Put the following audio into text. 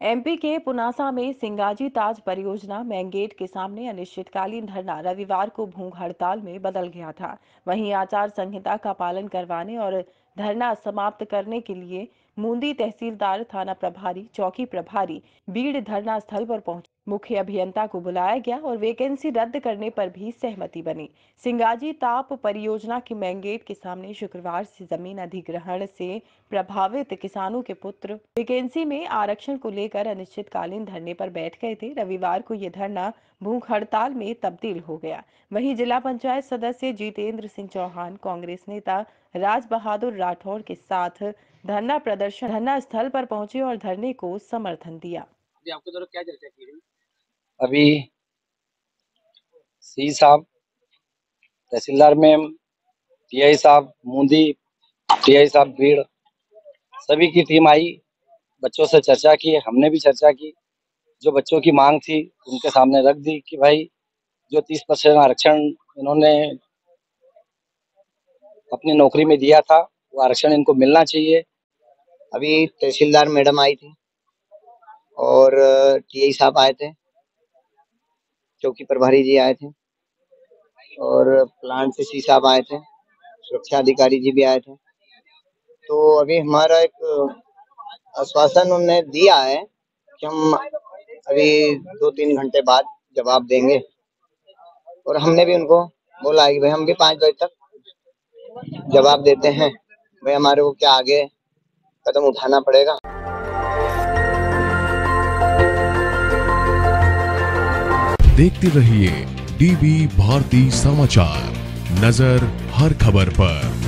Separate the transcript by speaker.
Speaker 1: MP के पुनासा में सिंगाजी ताज परियोजना मेन गेट के सामने अनिश्चितकालीन धरना रविवार को भूख हड़ताल में बदल गया था। वहीं आचार संहिता का पालन करवाने और धरना समाप्त करने के लिए मूंदी तहसीलदार, थाना प्रभारी, चौकी प्रभारी बीड़ धरना स्थल पर पहुंचे। मुख्य अभियंता को बुलाया गया और वैकेंसी रद्द करने पर भी सहमति बनी। सिंगाजी ताप परियोजना के मेन गेट के सामने शुक्रवार से जमीन अधिग्रहण से प्रभावित किसानों के पुत्र वैकेंसी में आरक्षण को लेकर अनिश्चितकालीन धरने पर बैठ गए थे। रविवार को यह धरना भूख हड़ताल में तब्दील हो गया। वहीं जिला पंचायत सदस्य जितेंद्र सिंह चौहान, कांग्रेस नेता राज बहादुर राठौर के साथ धरना स्थल पर पहुंचे और धरने को समर्थन दिया।
Speaker 2: आपके द्वारा क्या चर्चा की गई? अभी सी साहब, तहसीलदार मैम, टीआई साहब मूंदी, टीआई साहब भीड़, सभी की टीम आई, बच्चों से चर्चा की, हमने भी चर्चा की। जो बच्चों की मांग थी उनके सामने रख दी कि भाई जो 30% आरक्षण इन्होंने अपनी नौकरी में दिया था वो आरक्षण इनको मिलना चाहिए।
Speaker 3: अभी तहसीलदार मैडम आई थी और टीआई साहब आए थे, चौकी प्रभारी जी आए थे और प्लांट से सी साहब आए थे, सुरक्षा अधिकारी जी भी आए थे। तो अभी हमारा एक आश्वासन उन्होंने दिया है कि हम अभी 2-3 घंटे बाद जवाब देंगे और हमने भी उनको बोला है कि भाई हम भी 5 बजे तक जवाब देते हैं। भाई हमारे को क्या आगे कदम उठाना पड़ेगा।
Speaker 4: देखते रहिए डीबी भारती समाचार, नजर हर खबर पर।